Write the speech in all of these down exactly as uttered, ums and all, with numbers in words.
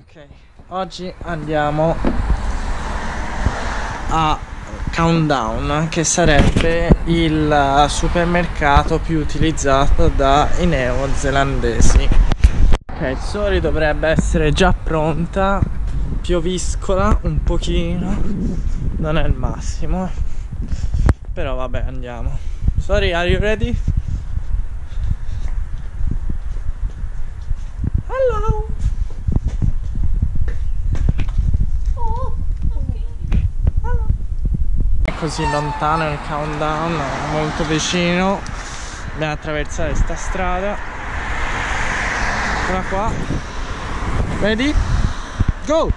Ok, oggi andiamo a Countdown, che sarebbe il supermercato più utilizzato dai neozelandesi. Ok, Sori dovrebbe essere già pronta, pioviscola un pochino, non è il massimo, però vabbè, andiamo. Sori, are you ready? Hello! Così lontano il Countdown, molto vicino. Dobbiamo attraversare sta strada. Eccola qua. Ready? Go!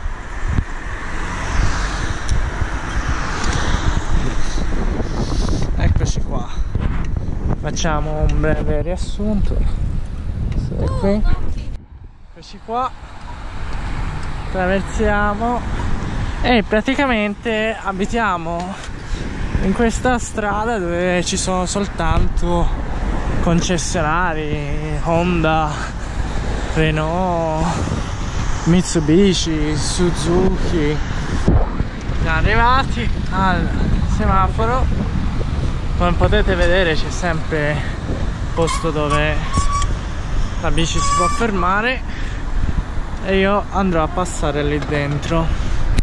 Eccoci qua. Facciamo un breve riassunto. Sei qui. Eccoci qua. Attraversiamo. E praticamente abitiamo in questa strada dove ci sono soltanto concessionari Honda, Renault, Mitsubishi, Suzuki. Siamo arrivati al semaforo. Come potete vedere c'è sempre il posto dove la bici si può fermare e io andrò a passare lì dentro.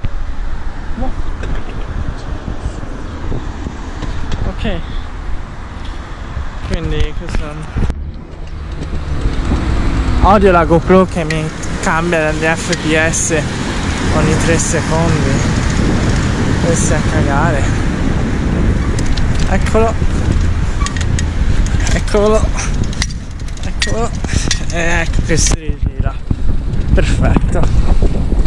Ok, quindi questo odio la GoPro che mi cambia dagli F P S ogni tre secondi. Questi a cagare. Eccolo, eccolo, eccolo, e ecco che si rigira. Perfetto.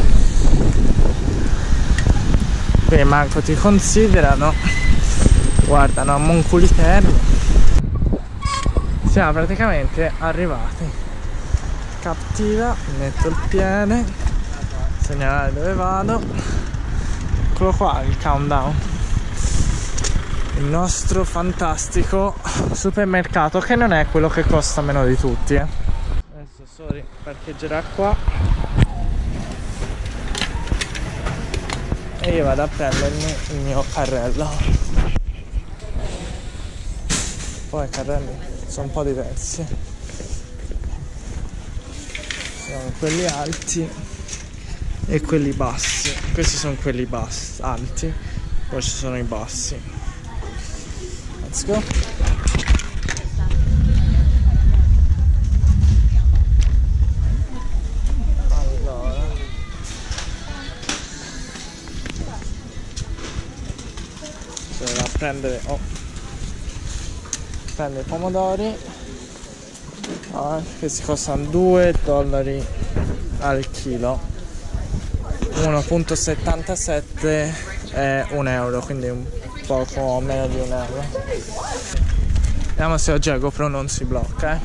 Qui manco ti considerano, guardano a Monculiterno. Siamo praticamente arrivati. Captiva, metto il piede, segnalare dove vado. Eccolo qua il Countdown, il nostro fantastico supermercato, che non è quello che costa meno di tutti, eh. Adesso Sori parcheggerà qua e io vado a prendermi il mio carrello. Poi i carrelli sono un po' diversi, sono quelli alti e quelli bassi. Questi sono quelli bassi, alti, poi ci sono i bassi. Let's go. Prendere oh, prende i pomodori. Oh, questi costano due dollari al chilo, uno virgola settantasette è un euro, quindi un poco meno di un euro. Vediamo se oggi la GoPro non si blocca, eh.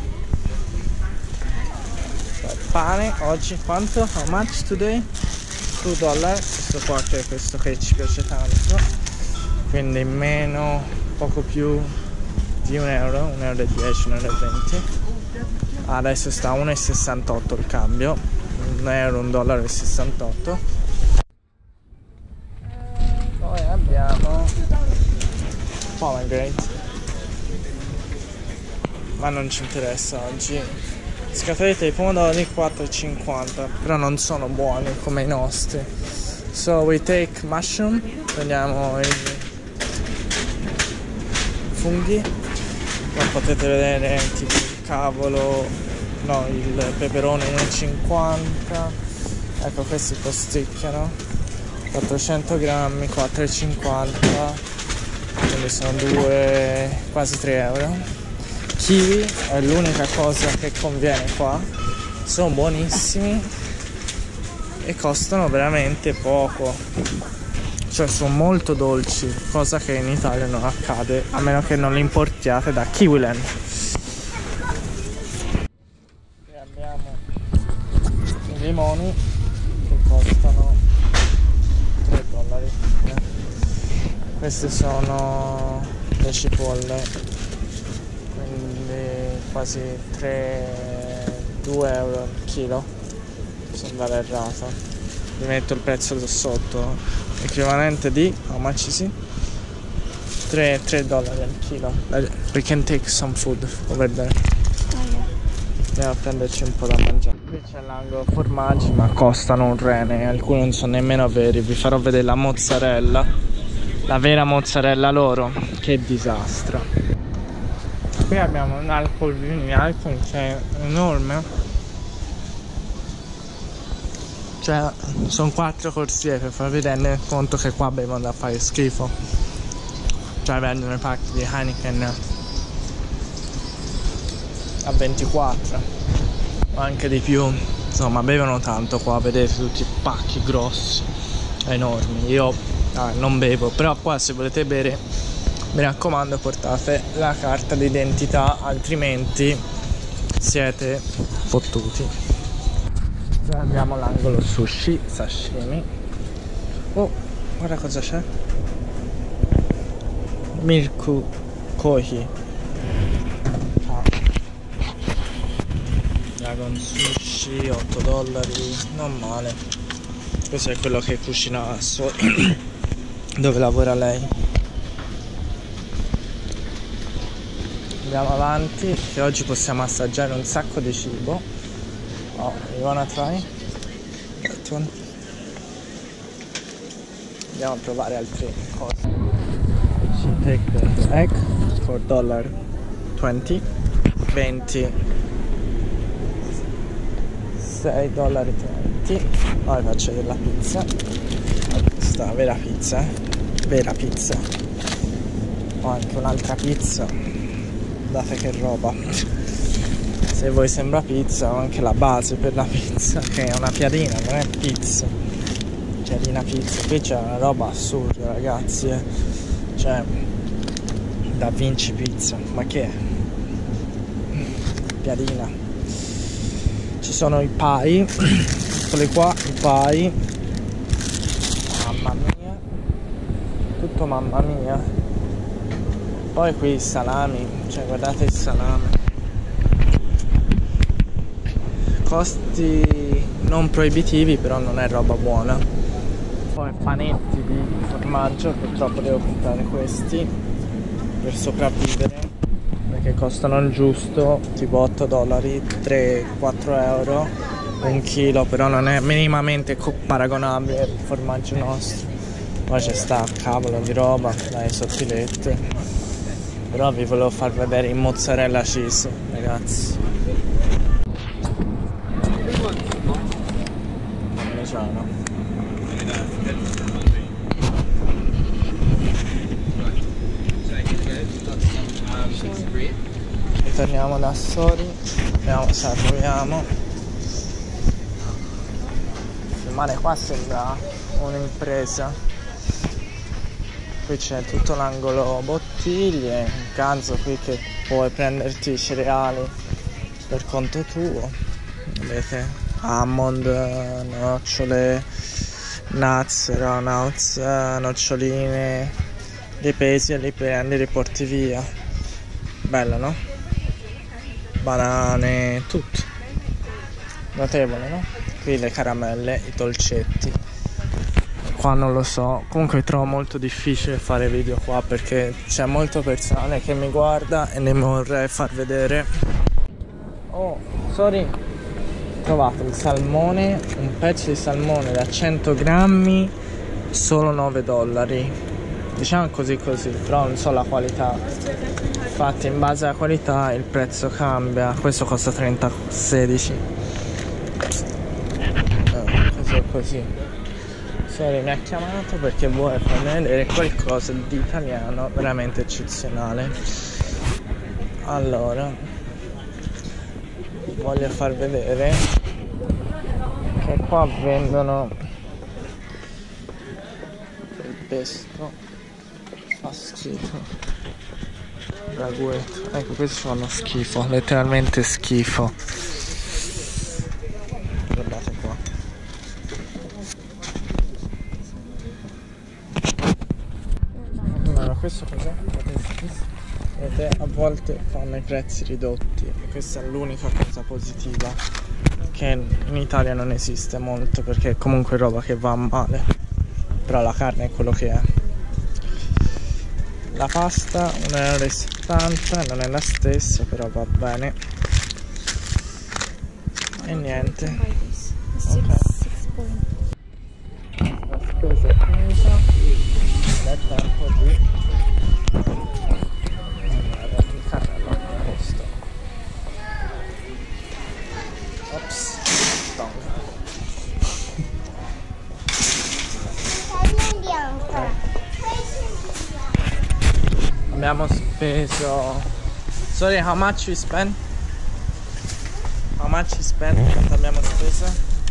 Il pane oggi quanto? How much today? due dollari. Questo qua che è questo che ci piace tanto, quindi meno, poco più di un euro, un euro e dieci, un euro e venti. Adesso sta a uno virgola sessantotto il cambio, un euro, un dollaro e sessantotto. Poi abbiamo pomegranate, ma non ci interessa oggi. Scatolette di pomodori quattro e cinquanta, però non sono buoni come i nostri. So we take mushroom, prendiamo il funghi. Qua potete vedere tipo il cavolo, no, il peperone uno e cinquanta. Ecco, questi costicchiano quattrocento grammi, quattro e cinquanta, quindi sono due, quasi tre euro. Kiwi è l'unica cosa che conviene qua, sono buonissimi e costano veramente poco, cioè sono molto dolci, cosa che in Italia non accade, a meno che non li importiate da Kiwiland. Qui abbiamo i limoni che costano tre dollari. Queste sono le cipolle, quindi quasi tre, due euro al chilo. posso andare errato. Vi metto il prezzo sotto, equivalente di how much is it? tre dollari al chilo. We can take some food over there. Oh, yeah. Andiamo a prenderci un po' da mangiare. Qui c'è l'angolo formaggi, ma costano un rene, alcuni non sono nemmeno veri. Vi farò vedere la mozzarella, la vera mozzarella loro. Che disastro. Qui abbiamo un alcol, un alcol, cioè enorme. Cioè sono quattro corsie per farvi rendere conto che qua bevono da fare schifo. Cioè vendono i pacchi di Heineken a ventiquattro o anche di più, insomma bevono tanto qua, vedete tutti i pacchi grossi, enormi. Io ah, non bevo, però qua se volete bere mi raccomando portate la carta d'identità, altrimenti siete fottuti. Abbiamo l'angolo sushi, sashimi. Oh, guarda cosa c'è. Milku Kohi. Ah. Dragon sushi, otto dollari, non male. Questo è quello che cucina dove lavora lei. Andiamo avanti, che oggi possiamo assaggiare un sacco di cibo. Oh, you wanna try? That one? Andiamo a provare altre cose. She take the egg for dollar twenty, venti, sei dollari venti. Ora vi faccio vedere la pizza. Questa vera pizza, vera pizza. Ho anche un'altra pizza. Guardate che roba. Se voi sembra pizza, ho anche la base per la pizza, che è una piadina, non è pizza. Piadina pizza. Qui c'è una roba assurda, ragazzi, eh. Cioè, Da Vinci pizza, ma che è? Piadina. Ci sono i pie, eccoli qua, i pie. Mamma mia, tutto mamma mia. Poi qui i salami, cioè guardate il salame. Costi non proibitivi, però non è roba buona. Poi panetti di formaggio, purtroppo devo comprare questi per sopravvivere, perché costano il giusto, tipo otto dollari, tre quattro euro un chilo, però non è minimamente paragonabile al formaggio nostro. Poi c'è sta cavolo di roba, dai, sottilette. Però vi volevo far vedere il mozzarella cheese, ragazzi. Parmigiano. Ritorniamo da Sori, vediamo se arriviamo. Filmare qua sembra un'impresa. Qui c'è tutto l'angolo bottiglie, un ganzo qui che puoi prenderti i cereali per conto tuo. Vedete, almond, nocciole, nuts, raw nuts, noccioline, li pesi e li prendi e li porti via. Bello, no? Banane, tutto. Notevole, no? Qui le caramelle, i dolcetti. Qua non lo so, comunque trovo molto difficile fare video qua perché c'è molto personale che mi guarda e ne vorrei far vedere. Oh, sorry. Ho trovato il salmone, un pezzo di salmone da cento grammi, solo nove dollari. Diciamo così così, però non so la qualità. Infatti in base alla qualità il prezzo cambia. Questo costa trenta, sedici. Eh, così è così. Sori mi ha chiamato perché vuole farmi vedere qualcosa di italiano veramente eccezionale. Allora, voglio far vedere che qua vendono il pesto. Fa schifo. Ragùetto. Ecco, questi fanno schifo, letteralmente schifo. Guardate qua. Allora, questo cos'è? Vedete, a volte fanno i prezzi ridotti e questa è l'unica cosa positiva che in Italia non esiste molto perché è comunque roba che va male, però la carne è quello che è. La pasta un euro e settanta, non è la stessa, però va bene. E niente, okay. La spesa è finita ed è tempo di andare il carrello a posto. Ops, abbiamo speso. Sorry, how much we spent? How much we spent? Quanto abbiamo speso?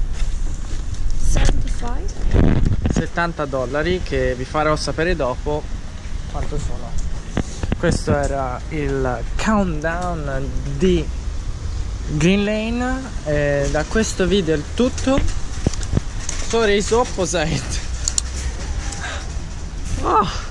settanta dollari, che vi farò sapere dopo quanto sono. Questo era il countdown di Green Lane. E da questo video è il tutto. Sorry, is opposite. Oh.